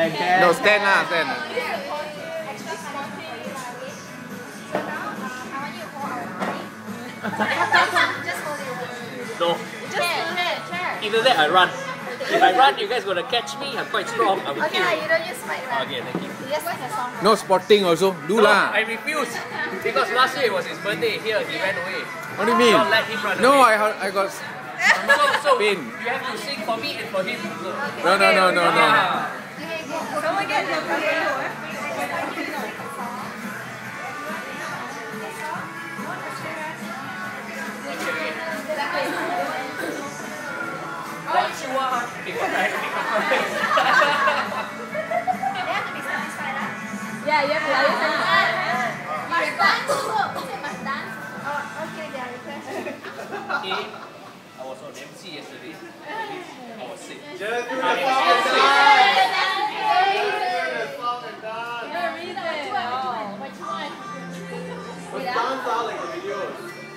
can. No, stand lah, stand. No. Either that I run. If I run, you guys gonna catch me. I'm quite strong. I will kill you. You don't use mic, right? Okay, thank you. You just sing a song. No sporting also. Do No, lah. I refuse. Because last year it was his birthday. Here, he ran away. What do you mean? Don't let him run No, away. I got. So Pain. you have to sing for me and for him. No. Ah. Someone get the Once you are, Yeah, you have to must dance. Must dance. Oh, okay, they are requesting. Okay, I was on MC yesterday. I was sick. Just do the I song was and sick. dance. Song and dance. Which one? But dance out like the videos.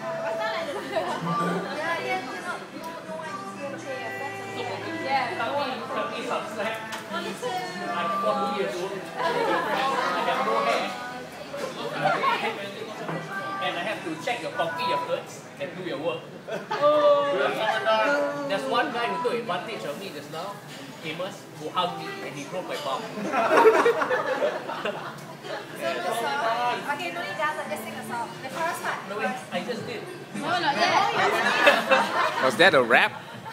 Cut me some slack. I'm 40 years old. I have no hair. And I have to check your copy of words and do your work. There's one guy who took advantage of me just now, Amos, who hugged me and he broke my palm. Okay, no need dance, just sing a song. The first part. No, wait, I just did. No, not yet. Was that a rap?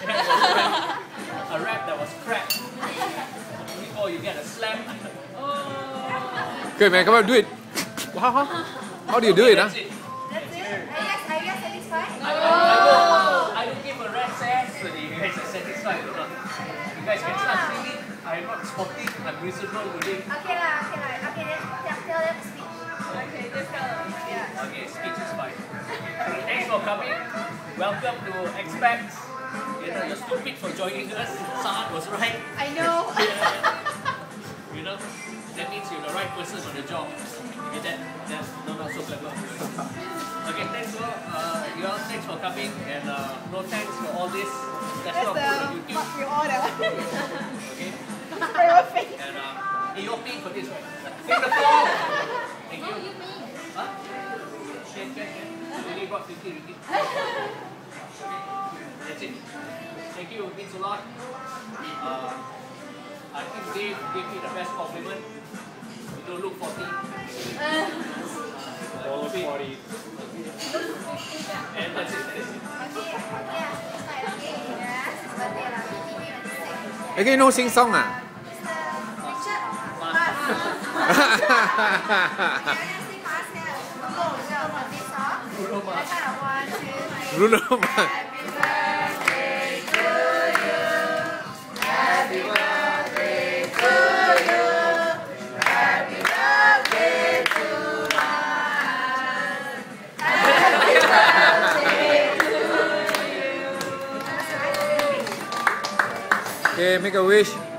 A rap that was crap. Before you get a slap. Okay, man, come on, do it. How do you do it, huh? That's it. That's it? Are you satisfied? I don't give a rat's ass whether you guys are satisfied or not. You guys can start singing. I'm not sporting, I'm reasonable today. Okay lah. Okay, then tell them to speak. Okay, just tell them. Yeah. Okay, speech is fine. Thanks for coming. Welcome to Expats. You know, you're stupid for joining us. Saad was right. I know. You know, that means you're the right person on the job. Okay, that's not so clever. Okay, thanks for you all. Thanks for coming, and no thanks for all this. That's not put on YouTube. You order. Okay, For your face. and hey, you're paying for this, right? Take the floor. Thank you. Huh? Can. You only brought 50 ringgit. That's it. Thank you. It means a lot. I think Dave gave me the best compliment. You don't look 40. All of 40. And that's it. Okay, no sing song ah. Bruno Mars. Okay, make a wish. Okay,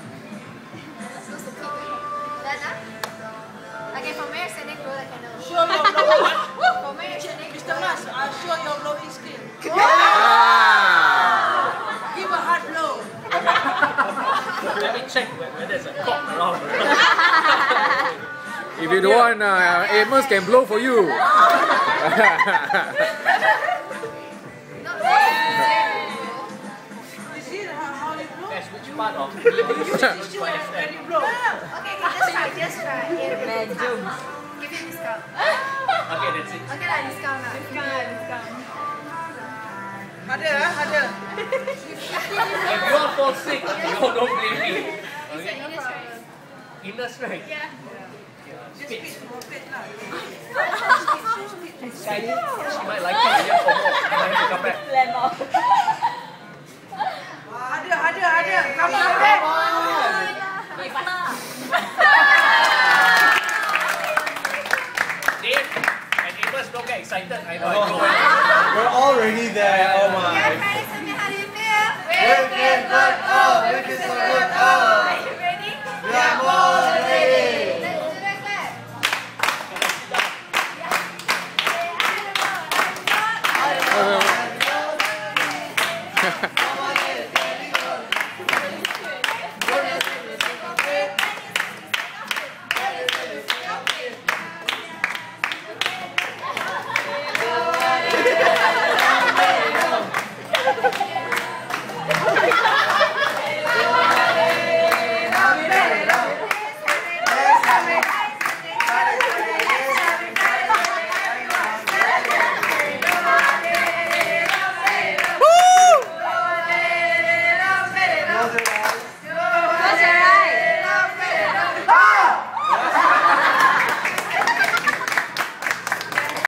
from where standing close, I can know. Show your glowing. From where standing Mr. Mas, show your glowing skin. Ah. Give a hard blow. Let me check whether there's a cock around. If you don't want, Amos can blow for you. You see how they blow? That's which part of me? You still have any blow. Okay, just try. Give him discount. Okay, that's it. Okay lah, discount lah. Discount. Ada. If you all fall sick, you all don't blame me. Okay? Inner strength. Yeah. Speech. Speak more fit lah. She might like it here for more. I might have to come back. Ada. Come on, baby. Dave and Amos don't get excited. I know. We're already there.